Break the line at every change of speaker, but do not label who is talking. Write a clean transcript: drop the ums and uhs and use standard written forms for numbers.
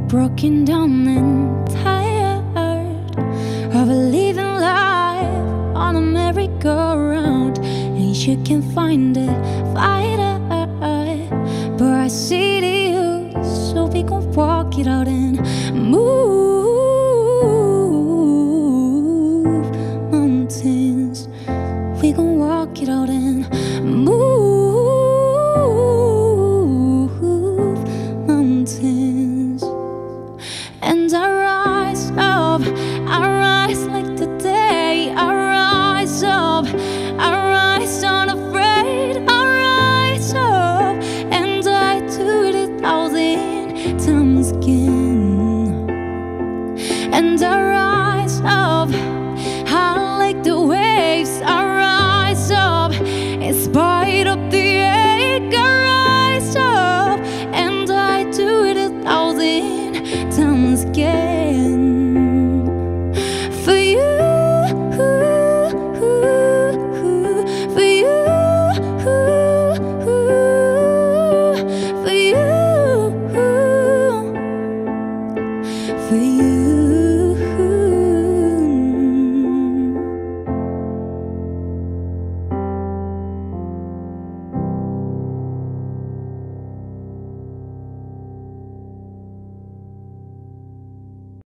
broken down and tired of living life on a merry-go-round, and you can find a fighter, but I see you, so we gon' walk it out and move.